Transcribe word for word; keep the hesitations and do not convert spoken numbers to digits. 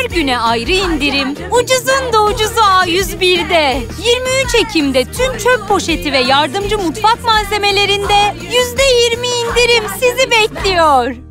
güne ayrı indirim. Ucuzun da ucuzu A yüz bir'de. yirmi üç Ekim'de tüm çöp poşeti ve yardımcı mutfak malzemelerinde yüzde yirmi indirim sizi bekliyor.